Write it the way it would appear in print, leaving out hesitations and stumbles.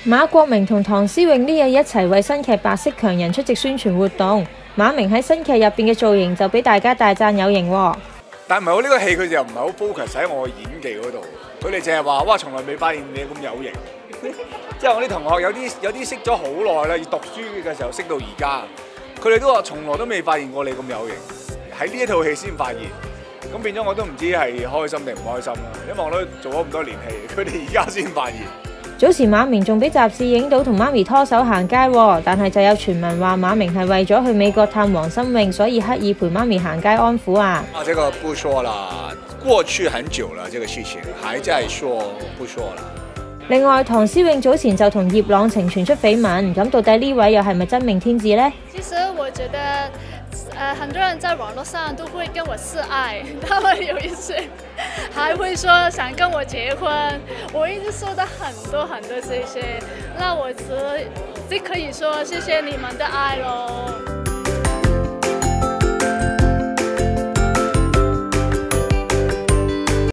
馬國明同唐詩詠呢日一齊為新劇《白色強人》出席宣傳活動。馬明喺新劇入邊嘅造型就俾大家大讚有型喎。 但係唔係我呢個戲佢哋又唔係好 focus 喺我嘅演技嗰度，佢哋淨係話哇，從來未發現你咁有型。即係我啲同學有啲識咗好耐啦，要讀書嘅時候識到而家，佢哋都話從來都未發現過你咁有型，喺呢一套戲先發現。咁變咗我都唔知係開心定唔開心啦，因為我都做咗咁多年戲，佢哋而家先發現。 早前馬明仲俾雜誌影到同媽咪拖手行街喎，但係就有傳聞話馬明係為咗去美國探黃心穎，所以刻意陪媽咪行街安撫啊。 這個不說啦，過去很久了，這個事情還在說，不說了。 另外，唐詩詠早前就同葉朗晴傳出緋聞，咁到底呢位又係咪真命天子呢？ 其實我覺得，很多人在網絡上都會跟我示愛，他們有一些還會說想跟我結婚，我一直收到很多這些，那我只可以說謝謝你們的愛咯。